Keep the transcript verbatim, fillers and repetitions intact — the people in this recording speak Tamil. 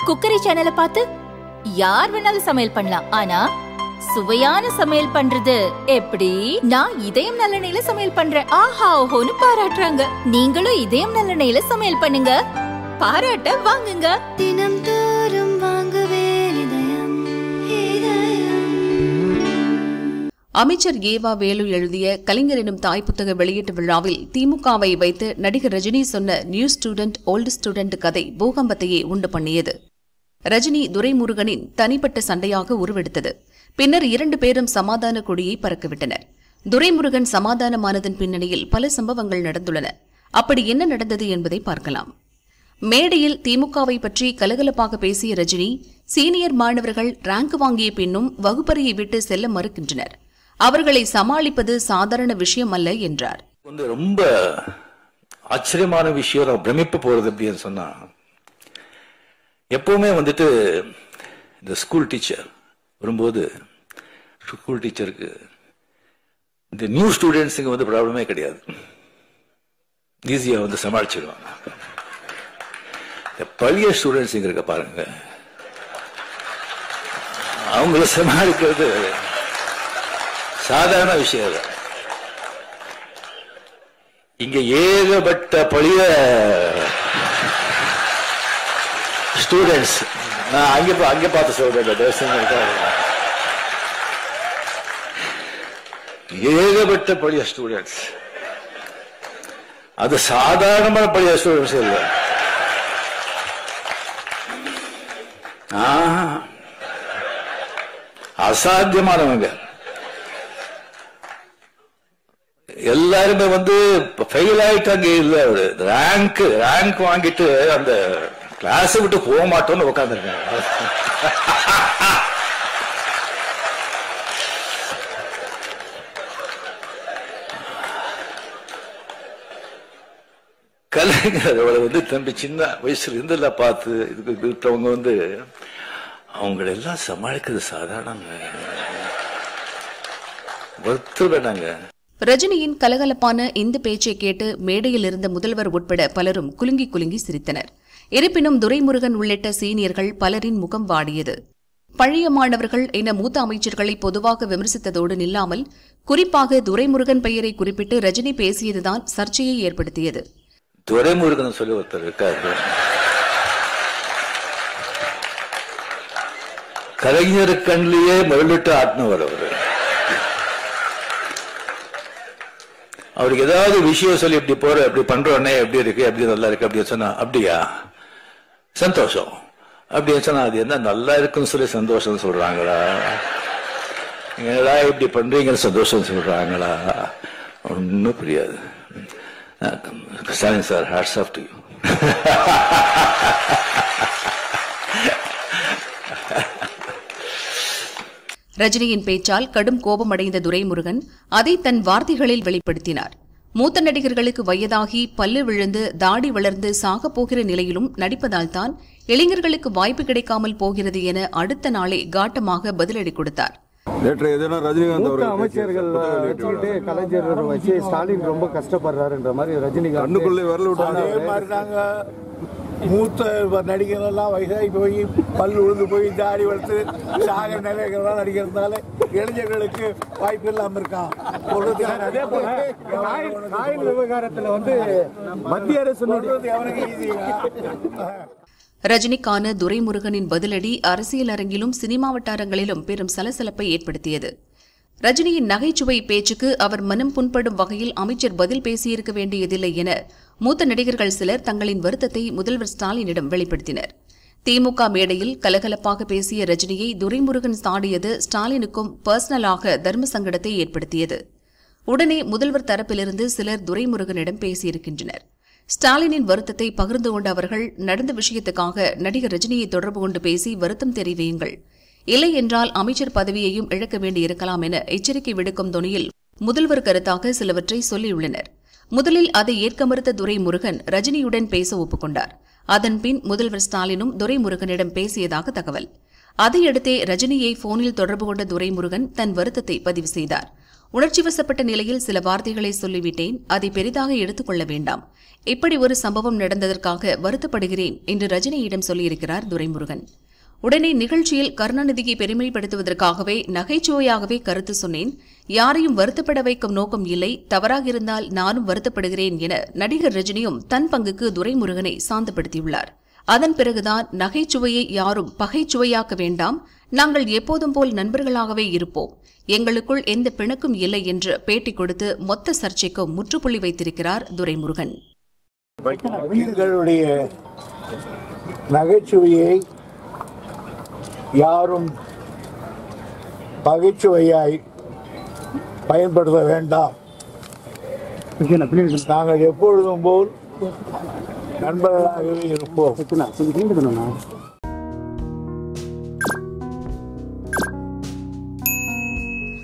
குக்கரி சேனலை பார்த்து யார் வேணாலும் சமையல் பண்ணலாம். ஆனா சுவையான சமையல் பண்றது எப்படி? நான் இதயம் நல்லெண்ணெயில சமையல் பண்றேன். ஆஹா ஓஹோன்னு பாராட்டுறாங்க. நீங்களும் இதயம் நல்லெண்ணெயில சமையல் பண்ணுங்க, பாராட்ட வாங்குங்க. தினம் தோறும் வாங்குவே இதயம் இதயம். அமைச்சர் ஏவா வேலு எழுதிய கலைஞர் எனும் தாய் புத்தக வெளியீட்டு விழாவில் திமுகவை வைத்து நடிகர் ரஜினி சொன்ன நியூ ஸ்டூடெண்ட் ஓல்டு ஸ்டூடெண்ட் கதை பூகம்பத்தையே உண்டு பண்ணியது. ரஜினி துரைமுருகனின் தனிப்பட்ட சண்டையாக உருவெடுத்தது. பின்னர் இரண்டு பேரும் சமாதான கொடியை பறக்கவிட்டனர். துரைமுருகன் சமாதானமானதன் பின்னணியில் பல சம்பவங்கள் நடந்துள்ளன. அப்படி என்ன நடந்தது என்பதை பார்க்கலாம். மேடையில் திமுகவை பற்றி கலகலப்பாக பேசிய ரஜினி, சீனியர் மாணவர்கள் ரேங்க் வாங்கிய பின்னும் வகுப்பறையை விட்டு செல்ல மறுக்கின்றனர். அவர்களை சமாளிப்பது சாதாரண விஷயம் அல்ல என்றார். ரொம்ப ஆச்சரியமான விஷயம், பிரமிப்பு போறது அப்படின்னு சொன்னா, எப்பவுமே வந்துட்டு இந்த ஸ்கூல் டீச்சர் வரும்போது ஸ்கூல் டீச்சருக்கு இந்த நியூ ஸ்டூடெண்ட்ஸுங்க வந்து ப்ராப்ளமே கிடையாது, ஈஸியா வந்து சமாளிச்சிருவாங்க. பழைய ஸ்டூடெண்ட்ஸ் இருக்க பாருங்க, அவங்கள சமாளிக்கிறது சாதாரண விஷயம் இல்லை. இங்க ஏகப்பட்ட பழைய ஸ்டூடெண்ட்ஸ், நான் அங்க அங்க பார்த்து சொல்றேன், ஏகப்பட்ட பழைய ஸ்டூடெண்ட்ஸ், அது சாதாரணமான பழைய ஸ்டூடெண்ட்ஸ் இல்லை. அசாத்தியமானவங்க எல்லாருமே வந்து ஃபெயில் ஆயிட்டாங்க. இல்ல ரேங்க் ரேங்க் வாங்கிட்டு அந்த கிளாஸ் விட்டு போக மாட்டோம்னு உட்காந்துருக்காங்க. கலைஞரோட வந்து தம்பி சின்ன வயசுல இருந்தெல்லாம் பார்த்து இதுக்கு இருக்கிறவங்க வந்து அவங்களெல்லாம் சமாளிக்கிறது சாதாரண வருத்தப்படாங்க. ரஜினியின் கலகலப்பான இந்த பேச்சை கேட்டு மேடையில் இருந்த முதல்வர் உட்பட பலரும் குலுங்கி குலுங்கி சிரித்தனர். இருப்பினும் துரைமுருகன் உள்ளிட்ட சீனியர்கள் பலரின் முகம் வாடியது. பழைய மாணவர்கள் என மூத்த அமைச்சர்களை பொதுவாக விமர்சித்ததோடு நில்லாமல் குறிப்பாக துரைமுருகன் பெயரை குறிப்பிட்டு ரஜினி பேசியதுதான் சர்ச்சையை ஏற்படுத்தியது. துரைமுருகன் சொல்லி ஒருத்தர் இருக்காரு, கலைஞர் கண்ணிலேயே மருளிட்டு ஆட்டினவர் அவரு. அவருக்கு ஏதாவது விஷயம் சொல்லி இப்படி போற இப்படி பண்றோன்னே எப்படி இருக்கு எப்படி நல்லா இருக்கு அப்படின்னு சொன்னா அப்படியா சந்தோஷம் அப்படின்னு சொன்னா அது என்ன நல்லா இருக்குன்னு சொல்லி சந்தோஷம் சொல்றாங்களா, என்னடா இப்படி பண்றீங்கன்னு சந்தோஷம் சொல்றாங்களா, ஒன்னும் புரியாது. Stalin sir, hats off to you. ரஜினியின் பேச்சால் கடும் கோபமடைந்த துரைமுருகன் அதை தன் வார்த்தைகளில் வெளிப்படுத்தினார். மூத்த நடிகர்களுக்கு வயதாகி பல்லு விழுந்து தாடி வளர்ந்து சாகப் போகிற நிலையிலும் நடிப்பதால் தான் இளைஞர்களுக்கு வாய்ப்பு கிடைக்காமல் போகிறது என அடுத்த நாளே காட்டமாக பதிலடி கொடுத்தார். அமைச்சர்கள் வச்சுக்கிட்டு கலைஞர் வச்சு ஸ்டாலின் ரொம்ப கஷ்டப்படுறாருன்ற மாதிரி ரஜினிகாந்த் மூத்த நடிகர்கள்லாம் வயசாகி போய் பல்லு விழுந்து போய் தாடி வளர்த்து சாக நிலைகள்லாம் நடிக்கிறதுனால இளைஞர்களுக்கு வாய்ப்பு இல்லாமல் இருக்கான். அதே போல காயில் விவகாரத்தில் வந்து மத்திய அரசு எவனுக்கு ஈஸியா. ரஜினிக்கான துரைமுருகனின் பதிலடி அரசியல் அரங்கிலும் சினிமா வட்டாரங்களிலும் பெரும் சலசலப்பை ஏற்படுத்தியது. ரஜினியின் நகைச்சுவை பேச்சுக்கு அவர் மனம் புண்படும் வகையில் அமைச்சர் பதில் பேசியிருக்க வேண்டியதில்லை என மூத்த நடிகர்கள் சிலர் தங்களின் வருத்தத்தை முதல்வர் ஸ்டாலினிடம் வெளிப்படுத்தினர். திமுக மேடையில் கலகலப்பாக பேசிய ரஜினியை துரைமுருகன் சாடியது ஸ்டாலினுக்கும் பர்சனலாக தர்ம சங்கடத்தை ஏற்படுத்தியது. உடனே முதல்வர் தரப்பிலிருந்து சிலர் துரைமுருகனிடம் பேசியிருக்கின்றனர். ஸ்டாலினின் வருத்தத்தை பகிர்ந்து கொண்ட அவர்கள், நடந்த விஷயத்துக்காக நடிகர் ரஜினியை தொடர்பு கொண்டு பேசி வருத்தம் தெரிவியுங்கள், இல்லை என்றால் அமைச்சர் பதவியையும் இழக்க வேண்டியிருக்கலாம் என எச்சரிக்கை விடுக்கும் தொனியில் முதல்வர் கருத்தாக சிலவற்றை சொல்லியுள்ளனர். முதலில் அதை ஏற்க மறுத்த துரைமுருகன் ரஜினியுடன் பேச ஒப்புக்கொண்டார். அதன்பின் முதல்வர் ஸ்டாலினும் துரைமுருகனிடம் பேசியதாக தகவல். அதையடுத்தே ரஜினியை போனில் தொடர்பு கொண்ட துரைமுருகன் தன் வருத்தத்தை பதிவு செய்தார். உணர்ச்சி வசப்பட்ட நிலையில் சில வார்த்தைகளை சொல்லிவிட்டேன், அதை பெரிதாக எடுத்துக்கொள்ள வேண்டாம். இப்படி ஒரு சம்பவம் நடந்ததற்காக வருத்தப்படுகிறேன் என்று ரஜினியிடம் சொல்லியிருக்கிறார் துரைமுருகன். உடனே நிகழ்ச்சியில் கருணாநிதியை பெருமைப்படுத்துவதற்காகவே நகைச்சுவையாகவே கருத்து சொன்னேன். யாரையும் வருத்தப்பட வைக்கும் நோக்கம் இல்லை. தவறாக இருந்தால் நானும் வருத்தப்படுகிறேன் என நடிகர் ரஜினியும் தன் பங்குக்கு துரைமுருகனை சாந்தப்படுத்தியுள்ளார். அதன் பிறகுதான் நகைச்சுவையை யாரும் பகைச்சுவையாக்க வேண்டாம், நாங்கள் எப்போதும் போல் நண்பர்களாகவே இருப்போம், எங்களுக்குள் எந்த பிணக்கும் இல்லை என்று பேட்டி கொடுத்து மொத்த சர்ச்சைக்கும் முற்றுப்புள்ளி வைத்திருக்கிறார் துரைமுருகன். நகைச்சுவையை யாரும் பகைச்சுவையாய் பயன்படுத்த வேண்டாம். நாங்கள் எப்பொழுதும் போல் நண்பர்களாகவே இருப்போம்.